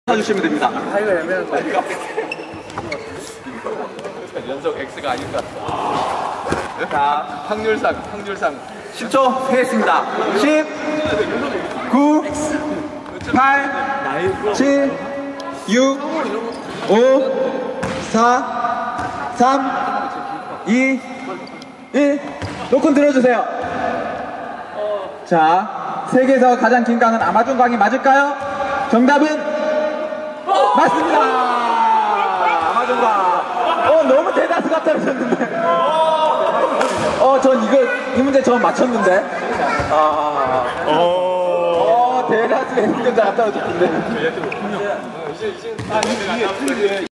주시면 됩니다. 아 이거 애매한 거. 연속 X가 아닌 것 같아. 자, 확률상 10초 세겠습니다. 10, 9, 8, 7, 6, 5, 4, 3, 2, 1. 노콘 들어주세요. 자, 세계에서 가장 긴 강은 아마존 강이 맞을까요? 정답은 맞습니다. 아마존 강. 너무 대다수가 떨어졌는데. 전 이 문제 전 맞췄는데. 대다수가 있는 줄 알았다. 떨어졌는데.